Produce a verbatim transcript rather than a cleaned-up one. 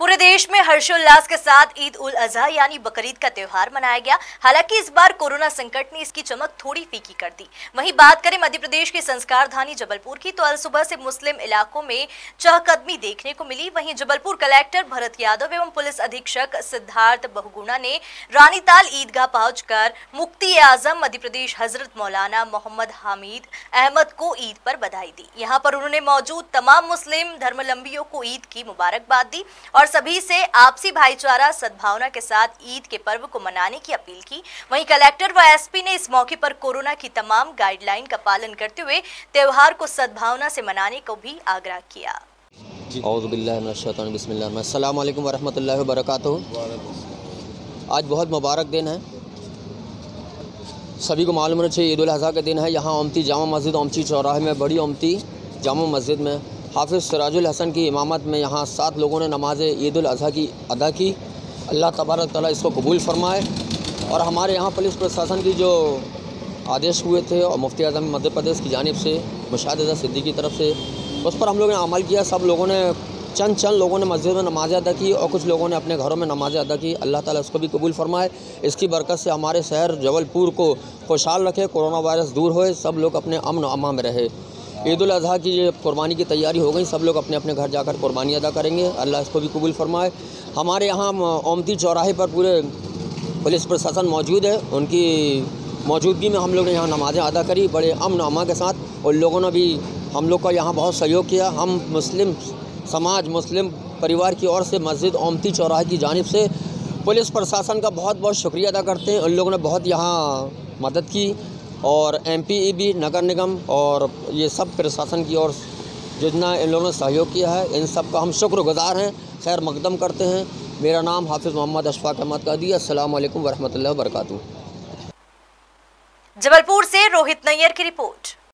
पूरे देश में हर्षोल्लास के साथ ईद उल अजहा यानी बकरीद का त्योहार मनाया गया। हालांकि इस बार कोरोना संकट ने इसकी चमक थोड़ी फीकी कर दी। वहीं बात करें मध्य प्रदेश की संस्कार धानी जबलपुर की, तो अल सुबह से मुस्लिम इलाकों में चहकदमी देखने को मिली। वहीं जबलपुर कलेक्टर भरत यादव एवं पुलिस अधीक्षक सिद्धार्थ बहुगुणा ने रानीताल ईदगाह पहुंचकर मुफ्ती आजम मध्य प्रदेश हजरत मौलाना मोहम्मद हामिद अहमद को ईद पर बधाई दी। यहाँ पर उन्होंने मौजूद तमाम मुस्लिम धर्मावलंबियों को ईद की मुबारकबाद दी और सभी से आपसी भाईचारा सद्भावना के साथ ईद के पर्व को मनाने की अपील की। वहीं कलेक्टर व एसपी ने इस मौके पर कोरोना की तमाम गाइडलाइन का पालन करते हुए त्योहार को सद्भावना से मनाने को भी आग्रह किया। औज़ु बिल्लाहि मिनश शैतानिर बिस्मिल्लाह अस्सलामु अलैकुम वरहमतुल्लाहि वबरकातुहू। आज बहुत मुबारक दिन है, सभी को मालूम होना चाहिए ईद उल अज़हा का दिन है। यहाँ ओमती जामा मस्जिद ओमती चौराहे में, बड़ी ओमती जामा मस्जिद में हाफिज़ सिराजुल हसन की इमामत में यहाँ सात लोगों ने नमाज ईद उल अज़हा की अदा की। अल्लाह तबारक तआला इसको कबूल फरमाए। और हमारे यहाँ पुलिस प्रशासन की जो आदेश हुए थे और मुफ्ती आज़म मध्य प्रदेश की जानिब से मुशाहिद रज़ा सिद्दीकी की तरफ से, उस पर हम लोगों ने अमल किया। सब लोगों ने चंद चंद लोगों ने मस्जिद में नमाज़ें अदा की और कुछ लोगों ने अपने घरों में नमाज़ें अदा की। अल्लाह ताला इसको भी कबूल फरमाए। इसकी बरकत से हमारे शहर जबलपुर को खुशहाल रखे, कोरोना वायरस दूर होए, सब लोग अपने अमन अमा में रहे। ईद उल अज़हा की ये कुर्बानी की तैयारी हो गई, सब लोग अपने अपने घर जाकर कुर्बानी अदा करेंगे। अल्लाह इसको भी कबूल फरमाए। हमारे यहाँ ओमती चौराहे पर पूरे पुलिस प्रशासन मौजूद है, उनकी मौजूदगी में हम लोग ने यहाँ नमाज़ें अदा करी बड़े अमन अमा के साथ। और लोगों ने भी हम लोग का यहाँ बहुत सहयोग किया। हम मुस्लिम समाज मुस्लिम परिवार की ओर से मस्जिद ओमती चौराहे की जानिब से पुलिस प्रशासन का बहुत बहुत शुक्रिया अदा करते हैं। उन लोगों ने बहुत यहाँ मदद की और एमपी भी, नगर निगम और ये सब प्रशासन की ओर जितना इन लोगों ने सहयोग किया है, इन सब का हम शुक्रगुजार हैं, खैर मकदम करते हैं। मेरा नाम हाफिज़ मोहम्मद अशफाक अहमद कादी। अस्सलामु अलैकुम वरहमतुल्लाहि वबरकातुहू। जबलपुर से रोहित नैयर की रिपोर्ट।